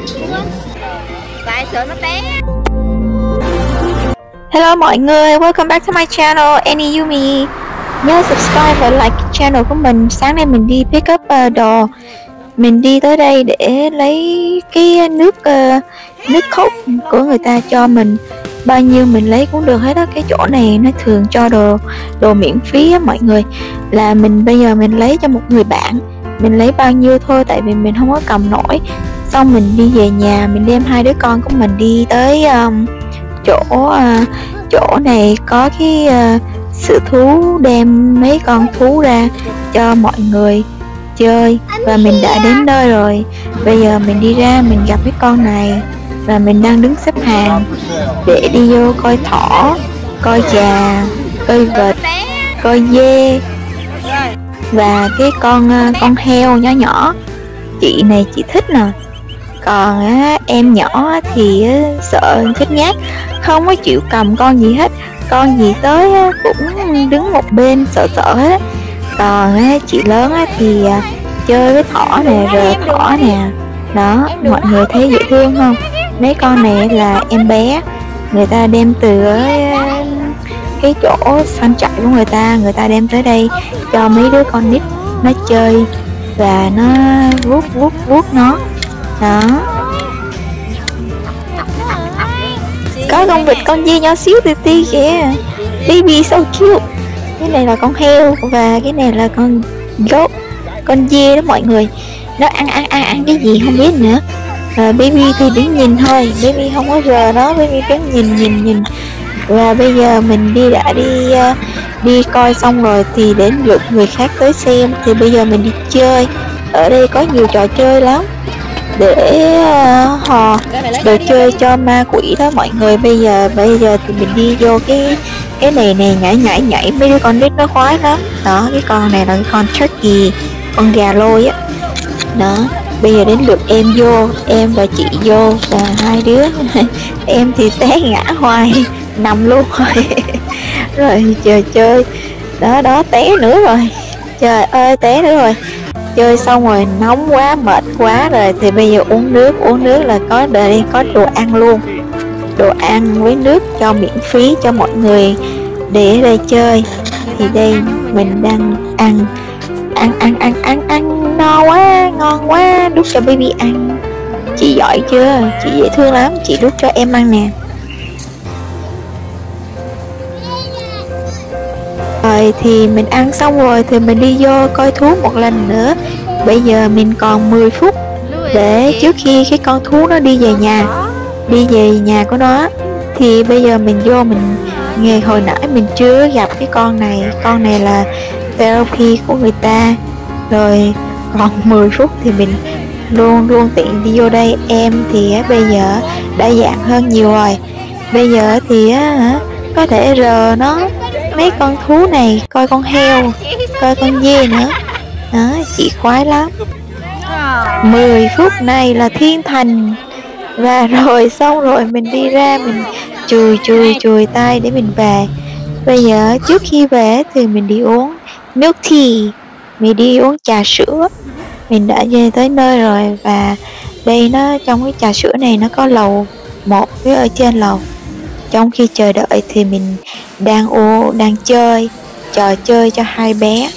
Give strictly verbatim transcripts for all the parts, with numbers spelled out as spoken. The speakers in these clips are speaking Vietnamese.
Tại sợ nó té. Hello mọi người, welcome back to my channel, Annie Yumi. Nhớ subscribe và like channel của mình. Sáng nay mình đi pick up uh, đồ. Mình đi tới đây để lấy cái nước uh, nước cốc của người ta cho mình. Bao nhiêu mình lấy cũng được hết á. Cái chỗ này nó thường cho đồ đồ miễn phí á mọi người. Là mình bây giờ mình lấy cho một người bạn. Mình lấy bao nhiêu thôi tại vì mình không có cầm nổi. Xong mình đi về nhà, mình đem hai đứa con của mình đi tới um, chỗ uh, chỗ này có cái uh, sự thú, đem mấy con thú ra cho mọi người chơi. Và mình đã đến nơi rồi. Bây giờ mình đi ra, mình gặp cái con này và mình đang đứng xếp hàng để đi vô coi thỏ, coi gà, coi vịt, coi dê và cái con con heo nhỏ nhỏ. Chị này chị thích nè. Còn á, em nhỏ thì á, sợ thích nhát, không có chịu cầm con gì hết. Con gì tới á, cũng đứng một bên sợ sợ hết. Còn á, chị lớn á, thì à, chơi với thỏ nè, rờ thỏ nè. Đó, mọi người thấy dễ thương không? Mấy con này là em bé, người ta đem từ á, cái chỗ săn chạy của người ta, người ta đem tới đây cho mấy đứa con nít nó chơi và nó vuốt vuốt vuốt nó. Đó, có con vịt, con dê nhỏ xíu tì ti kìa, baby so cute. Cái này là con heo và cái này là con goat, con dê đó mọi người. Nó ăn ăn ăn ăn cái gì không biết nữa. À, baby thì đứng nhìn thôi, baby không có rờ nó, baby đứng nhìn nhìn nhìn. Và bây giờ mình đi đã đi uh, đi coi xong rồi thì đến lượt người khác tới xem. Thì bây giờ mình đi chơi. Ở đây có nhiều trò chơi lắm để uh, hò đồ chơi cho ma quỷ đó mọi người. Bây giờ bây giờ thì mình đi vô cái cái này này, nhảy nhảy nhảy mấy đứa con nít nó khoái lắm. Đó, cái con này là cái con turkey, con gà lôi á. Đó, bây giờ đến lượt em vô, em và chị vô và hai đứa em thì té ngã hoài, nằm luôn rồi. Rồi chờ chơi. Đó đó, té nữa rồi. Trời ơi, té nữa rồi. Chơi xong rồi nóng quá, mệt quá rồi thì bây giờ uống nước. Uống nước là có đây, có đồ ăn luôn. Đồ ăn với nước cho miễn phí cho mọi người để đây chơi. Thì đây mình đang ăn ăn ăn ăn ăn ăn no quá, ngon quá, đút cho baby ăn. Chị giỏi chưa? Chị dễ thương lắm, chị đút cho em ăn nè. Rồi thì mình ăn xong rồi thì mình đi vô coi thú một lần nữa. Bây giờ mình còn mười phút để trước khi cái con thú nó đi về nhà, đi về nhà của nó. Thì bây giờ mình vô, mình nghe hồi nãy mình chưa gặp cái con này. Con này là therapy của người ta. Rồi còn mười phút thì mình luôn luôn tiện đi vô đây. Em thì á, bây giờ đã dạng hơn nhiều rồi. Bây giờ thì á, có thể rờ nó, mấy con thú này, coi con heo, coi con dê nữa. Đó, chị khoái lắm. Mười phút này là thiên thành. Và rồi xong rồi mình đi ra, mình chùi chùi chùi tay để mình về. Bây giờ trước khi về thì mình đi uống milk tea, mình đi uống trà sữa. Mình đã về tới nơi rồi. Và đây nó, trong cái trà sữa này nó có lầu một với ở trên lầu. Trong khi chờ đợi thì mình đang ô đang chơi trò chơi cho hai bé.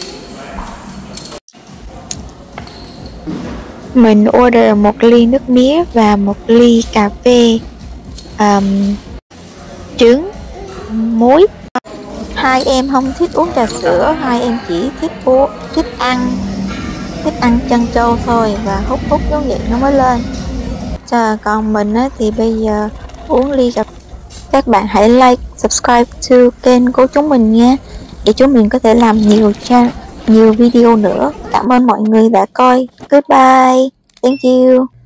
Mình order một ly nước mía và một ly cà phê um, trứng muối. Hai em không thích uống trà sữa, hai em chỉ thích uống, thích ăn thích ăn trân châu thôi, và hút hút giống vậy nó mới lên. Chờ, còn mình á, thì bây giờ uống ly cà phê. Các bạn hãy like, subscribe to kênh của chúng mình nha, để chúng mình có thể làm nhiều cha nhiều video nữa. Cảm ơn mọi người đã coi. Goodbye. Thank you.